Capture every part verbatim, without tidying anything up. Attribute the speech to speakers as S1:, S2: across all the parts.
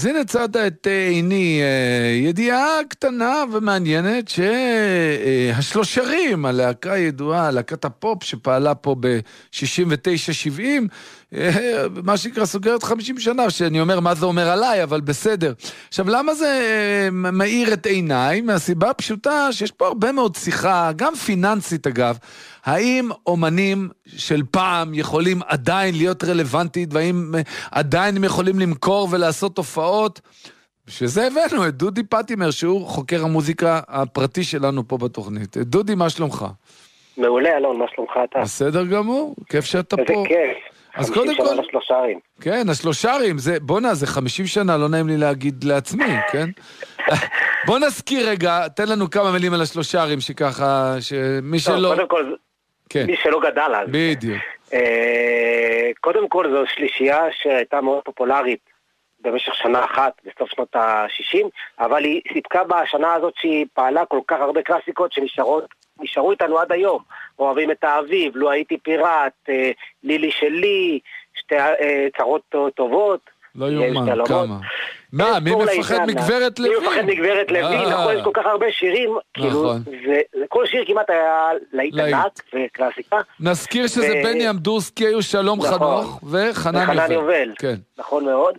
S1: אז הנה צעת את עיני ידיעה קטנה ומעניינת שהשלושרים, הלהקה הידועה, להקת הפופ שפעלה פה ב-שישים ותשע שבעים, מה שנקרא סוגרת חמישים שנה, שאני אומר מה זה אומר עליי, אבל בסדר. עכשיו למה זה מאיר את עיניי? מהסיבה הפשוטה שיש פה הרבה מאוד שיחה, גם פיננסית אגב, האם אומנים של פעם יכולים עדיין להיות רלוונטית, והאם עדיין הם יכולים למכור ולעשות תופעות? שזה הבאנו את דודי פטימר, שהוא חוקר המוזיקה הפרטי שלנו פה בתוכנית. דודי, מה שלומך?
S2: מעולה, אלון, מה שלומך אתה?
S1: בסדר גמור, כיף שאתה פה.
S2: איזה כיף.
S1: אז קודם כל...
S2: חמישים שנה לשלושרים.
S1: כן, השלושרים, זה, בוא זה חמישים שנה, לא נעים לי להגיד לעצמי, כן? בוא נזכיר רגע, תן לנו כמה מילים על השלושרים, שככה, שמי שלא...
S2: קודם כל, כן. מי שלא גדל אז.
S1: בדיוק.
S2: קודם כל, זו שלישייה שהייתה מאוד פופולרית במשך שנה אחת, בסוף שנות ה-שישים, אבל היא סיפקה בשנה הזאת שהיא פעלה כל כך הרבה קלאסיקות שנשארות, נשארו איתנו עד היום. אוהבים את האביב, לו הייתי פיראט, לילי שלי, שתי צרות טובות.
S1: לא יומן, כמה. מה, מי מפחד מגברת לוין?
S2: מי מפחד מגברת לוין, נכון, יש כל כך הרבה שירים, כאילו, כל שיר כמעט היה להיט ענק וקלאסיקה.
S1: נזכיר שזה בני אמדורסקי, היו שלום חנוך וחנן יובל.
S2: נכון מאוד.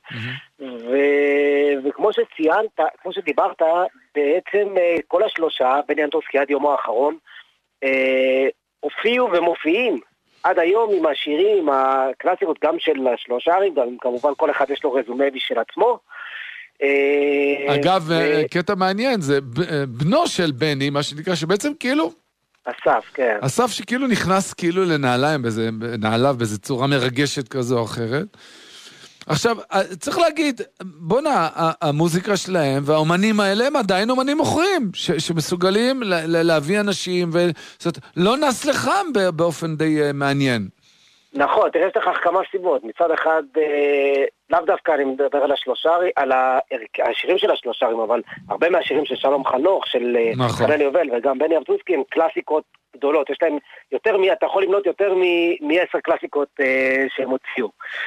S2: וכמו שציינת, כמו שדיברת, בעצם כל השלושה, בני אמדורסקי עד יומו האחרון, הופיעו ומופיעים עד היום עם השירים, עם הקלאסיקות גם של השלושרים, גם כמובן כל אחד יש לו רזומה בשביל עצמו.
S1: אגב, קטע מעניין, זה בנו של בני, מה שנקרא, שבעצם כאילו...
S2: אסף, כן.
S1: אסף שכאילו נכנס כאילו לנעליים, נעליו באיזו צורה מרגשת כזו או אחרת. עכשיו, צריך להגיד, בוא נה, המוזיקה שלהם והאומנים האלה הם עדיין אומנים מוכרים, ש, שמסוגלים להביא אנשים, וזאת, לא נס לחם באופן די מעניין.
S2: נכון, תראה, יש לך כמה סיבות. מצד אחד, אה, לאו דווקא אני מדבר על השלושרים, על השירים של השלושרים, אבל הרבה מהשירים של שלום חנוך, של נכון. חנן יובל וגם בני אמדורסקי, הם קלאסיקות גדולות. יש להם יותר מ... אתה יכול למנות יותר מ-עשר קלאסיקות אה, שהם הוציאו.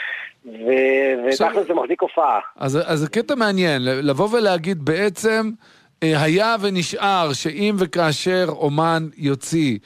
S2: ותכל'ס זה מחזיק הופעה.
S1: אז, אז זה קטע מעניין, לבוא ולהגיד בעצם, היה ונשאר שאם וכאשר אומן יוציא,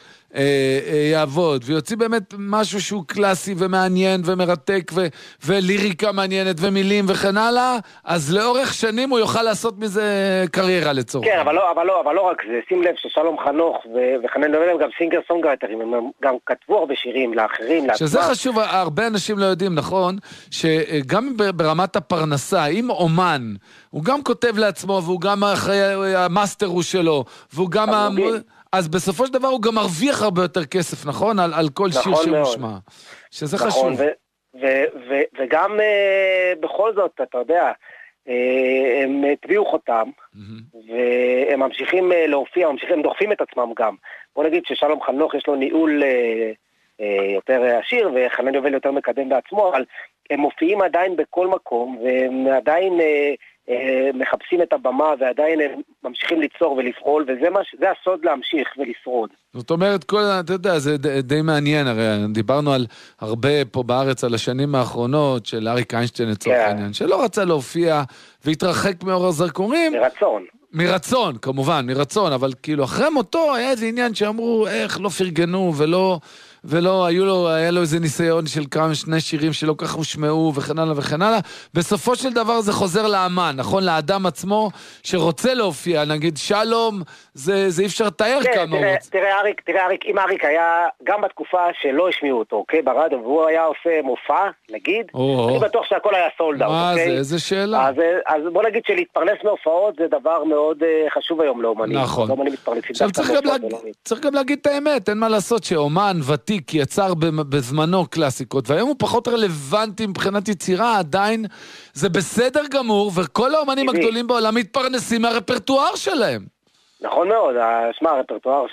S1: יעבוד, ויוציא באמת משהו שהוא קלאסי ומעניין ומרתק ו- וליריקה מעניינת ומילים וכן הלאה, אז לאורך שנים הוא יוכל לעשות מזה קריירה לצורך.
S2: כן, אבל לא, אבל לא, אבל לא רק זה, שים לב ששלום חנוך ו- וחנן יובל הם גם סינגר סונגרייטרים, הם גם כתבו הרבה שירים לאחרים, לעצמם.
S1: שזה חשוב, הרבה אנשים לא יודעים, נכון, שגם ברמת הפרנסה, אם אומן, הוא גם כותב לעצמו, והוא גם אחרי המאסטר הוא שלו, והוא גם... אז בסופו של דבר הוא גם מרוויח הרבה יותר כסף, נכון? על, על כל
S2: נכון
S1: שיר שהוא משמע. שזה
S2: נכון,
S1: חשוב.
S2: ו- ו- ו- וגם uh, בכל זאת, אתה יודע, uh, הם טביעו חותם, mm-hmm. והם ממשיכים uh, להופיע, ממשיכים, הם דוחפים את עצמם גם. בוא נגיד ששלום חנוך יש לו ניהול uh, uh, יותר עשיר, וחנן יובל יותר מקדם בעצמו, אבל הם מופיעים עדיין בכל מקום, והם עדיין... Uh, מחפשים את הבמה ועדיין הם ממשיכים ליצור ולפעול, וזה מה, זה הסוד להמשיך ולשרוד.
S1: זאת אומרת, כל, אתה יודע, זה די, די מעניין, הרי דיברנו על הרבה פה בארץ על השנים האחרונות של אריק איינשטיין לצורך כן. העניין, שלא רצה להופיע והתרחק מאור הזרקורים.
S2: מרצון.
S1: מרצון, כמובן, מרצון, אבל כאילו אחרי מותו היה איזה עניין שאמרו, איך לא פרגנו ולא... ולא, היו לו, היה לו איזה ניסיון של כמה שני שירים שלא כך הושמעו וכן הלאה וכן הלאה. בסופו של דבר זה חוזר לאמן, נכון? לאדם עצמו שרוצה להופיע, נגיד שלום, זה, זה אי אפשר לתאר
S2: כן,
S1: כמה
S2: תראה,
S1: הוא רוצה.
S2: תראה אריק, תראה אריק, אם אריק היה גם בתקופה שלא השמיעו אותו, אוקיי, ברדיו, והוא היה עושה מופע, נגיד, או, אני או. בטוח שהכל היה סולד אאוט,
S1: מה
S2: אוקיי?
S1: זה, איזה שאלה.
S2: אז, אז בוא נגיד שלהתפרנס מהופעות זה דבר מאוד uh, חשוב היום לאומנים.
S1: נכון.
S2: לאומנים
S1: עכשיו צריך גם, להג... צריך גם להגיד את האמת, אין מה לעשות שאומן ותיק יצר בזמנו קלאסיקות, והיום הוא פחות רלוונטי מבחינת יצירה, עדיין זה בסדר גמור, וכל האומנים הגדולים בעולם מתפרנסים מהרפרטואר שלהם.
S2: נכון מאוד, שמע, הרפרטואר של,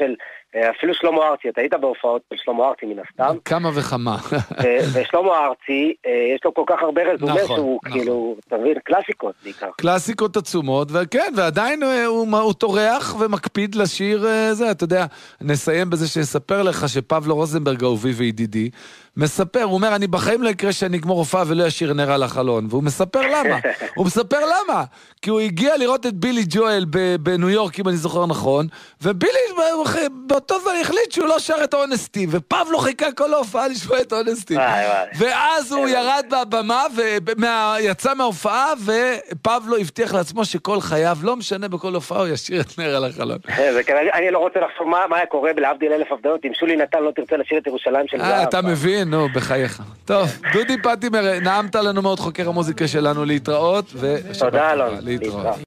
S2: אפילו שלמה ארצי, אתה היית בהופעות של שלמה ארצי מן הסתם.
S1: כמה וכמה.
S2: ושלמה ארצי, יש לו כל כך הרבה רזומה שהוא כאילו, אתה מבין, קלאסיקות בעיקר.
S1: קלאסיקות עצומות, וכן, ועדיין הוא טורח ומקפיד לשיר זה, אתה יודע, נסיים בזה שיספר לך שפבלו רוזנברג אהובי וידידי, מספר, הוא אומר, אני בחיים לא יקרה שאני אגמור הופעה ולא ישיר נר על החלון, והוא מספר למה, הוא מספר למה, כי הוא הגיע לראות את בילי ג'ואל בניו יורק, אם אני זוכר נכון, ובילי באותו זמן החליט שהוא לא שר את אונסטי, ופבלו חיכה כל ההופעה לשמוע את אונסטי, ואז הוא ירד בבמה, ויצא מההופעה, ופבלו הבטיח לעצמו שכל חייו, לא משנה בכל הופעה, הוא ישיר את נר על החלון.
S2: אני לא רוצה לחשוב מה היה קורה בלהבדיל אלף הבדלות, אם שולי נתן לא תרצה לשיר את ירושלים של זהב.
S1: אתה מבין, נו, בחייך. טוב, דודי פטימר, נעמת לנו מאוד חוקר המוזיקה שלנו להתראות,
S2: תודה, אלון.
S1: להתראות.